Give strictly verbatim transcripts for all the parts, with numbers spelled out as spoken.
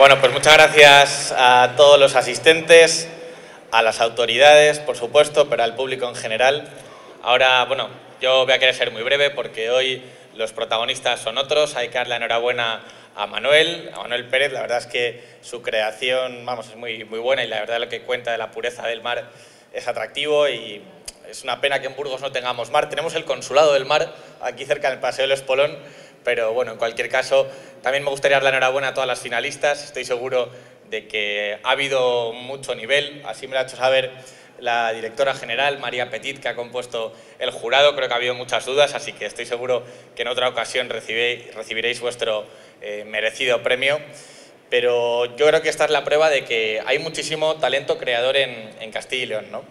Bueno, pues muchas gracias a todos los asistentes, a las autoridades, por supuesto, pero al público en general. Ahora, bueno, yo voy a querer ser muy breve porque hoy los protagonistas son otros. Hay que darle la enhorabuena a Manuel, a Manuel Pérez. La verdad es que su creación, vamos, es muy, muy buena y la verdad lo que cuenta de la pureza del mar es atractivo y es una pena que en Burgos no tengamos mar. Tenemos el Consulado del Mar aquí cerca del Paseo del Espolón, pero bueno, en cualquier caso, también me gustaría dar la enhorabuena a todas las finalistas. Estoy seguro de que ha habido mucho nivel, así me lo ha hecho saber la directora general, María Petit, que ha compuesto el jurado. Creo que ha habido muchas dudas, así que estoy seguro que en otra ocasión recibiréis, recibiréis vuestro eh, merecido premio. Pero yo creo que esta es la prueba de que hay muchísimo talento creador en, en Castilla y León, ¿no?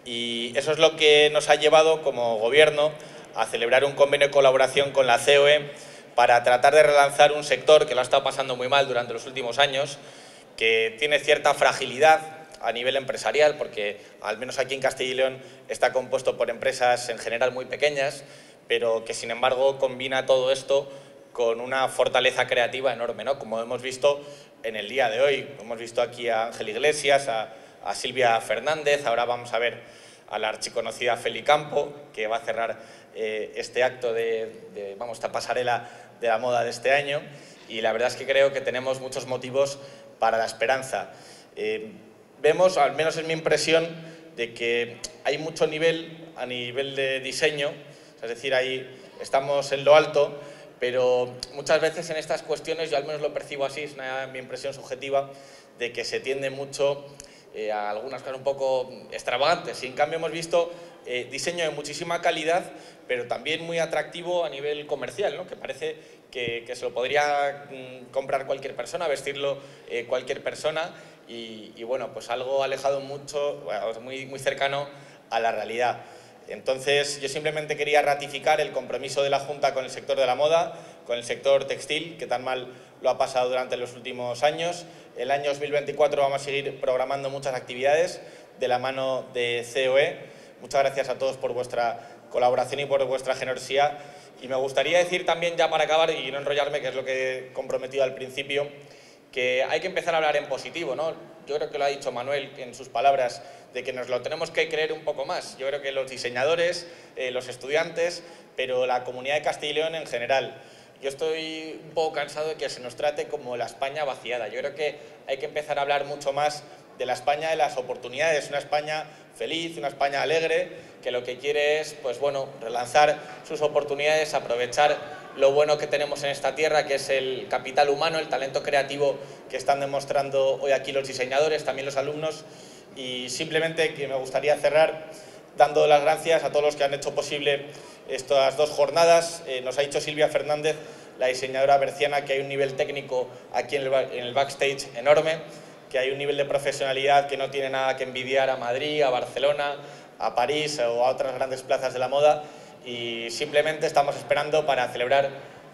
Y eso es lo que nos ha llevado como gobierno a celebrar un convenio de colaboración con la C O E para tratar de relanzar un sector que lo ha estado pasando muy mal durante los últimos años, que tiene cierta fragilidad a nivel empresarial, porque al menos aquí en Castilla y León está compuesto por empresas en general muy pequeñas, pero que sin embargo combina todo esto con una fortaleza creativa enorme, ¿no? Como hemos visto en el día de hoy. Hemos visto aquí a Ángel Iglesias, a, a Silvia Fernández, ahora vamos a ver a la archiconocida Feli Campo, que va a cerrar eh, este acto de, de, vamos, esta pasarela de la moda de este año, y la verdad es que creo que tenemos muchos motivos para la esperanza. Eh, vemos, al menos es mi impresión, de que hay mucho nivel a nivel de diseño, es decir, ahí estamos en lo alto, pero muchas veces en estas cuestiones, yo al menos lo percibo así, es una, mi impresión subjetiva, de que se tiende mucho eh, a algunas cosas un poco extravagantes, y en cambio hemos visto eh, diseño de muchísima calidad, pero también muy atractivo a nivel comercial, ¿no? Que parece que, que se lo podría mm, comprar cualquier persona, vestirlo eh, cualquier persona, y, y bueno, pues algo alejado mucho, bueno, muy, muy cercano a la realidad. Entonces, yo simplemente quería ratificar el compromiso de la Junta con el sector de la moda, con el sector textil, que tan mal lo ha pasado durante los últimos años. El año dos mil veinticuatro vamos a seguir programando muchas actividades de la mano de C O E. Muchas gracias a todos por vuestra colaboración y por vuestra generosidad. Y me gustaría decir también, ya para acabar y no enrollarme, que es lo que he comprometido al principio, que hay que empezar a hablar en positivo, ¿no? Yo creo que lo ha dicho Manuel en sus palabras, de que nos lo tenemos que creer un poco más. Yo creo que los diseñadores, eh, los estudiantes, pero la comunidad de Castilla y León en general. Yo estoy un poco cansado de que se nos trate como la España vaciada. Yo creo que hay que empezar a hablar mucho más de la España de las oportunidades, una España feliz, una España alegre, que lo que quiere es, pues bueno, relanzar sus oportunidades, aprovechar lo bueno que tenemos en esta tierra, que es el capital humano, el talento creativo que están demostrando hoy aquí los diseñadores, también los alumnos. Y simplemente que me gustaría cerrar dando las gracias a todos los que han hecho posible estas dos jornadas. Eh, nos ha dicho Silvia Fernández, la diseñadora berciana, que hay un nivel técnico aquí en el, en el backstage enorme, que hay un nivel de profesionalidad que no tiene nada que envidiar a Madrid, a Barcelona, a París o a otras grandes plazas de la moda, y simplemente estamos esperando para celebrar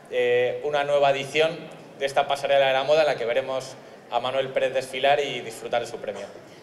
eh, una nueva edición de esta pasarela de la moda en la que veremos a Manuel Pérez desfilar y disfrutar de su premio.